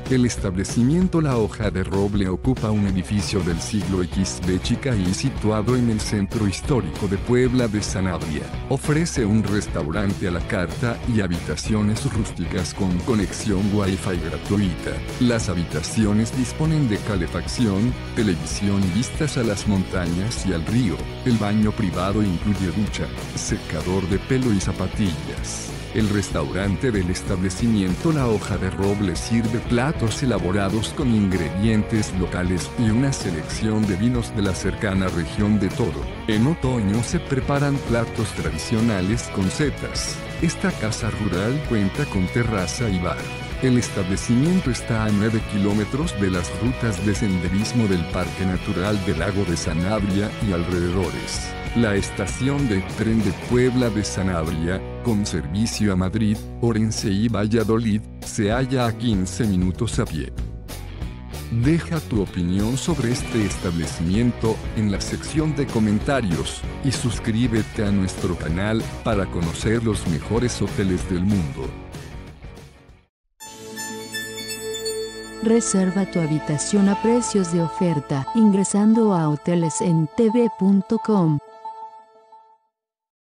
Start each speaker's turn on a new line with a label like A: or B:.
A: El establecimiento La Hoja de Roble ocupa un edificio del siglo XV y situado en el centro histórico de Puebla de Sanabria. Ofrece un restaurante a la carta y habitaciones rústicas con conexión Wi-Fi gratuita. Las habitaciones disponen de calefacción, televisión y vistas a las montañas y al río. El baño privado incluye ducha, secador de pelo y zapatillas. El restaurante del establecimiento La Hoja de Roble sirve platos elaborados con ingredientes locales y una selección de vinos de la cercana región de Toro. En otoño se preparan platos tradicionales con setas. Esta casa rural cuenta con terraza y bar. El establecimiento está a 9 kilómetros de las rutas de senderismo del Parque Natural del Lago de Sanabria y alrededores. La estación de tren de Puebla de Sanabria, con servicio a Madrid, Orense y Valladolid, se halla a 15 minutos a pie. Deja tu opinión sobre este establecimiento en la sección de comentarios y suscríbete a nuestro canal para conocer los mejores hoteles del mundo.
B: Reserva tu habitación a precios de oferta ingresando a hotelesentv.com.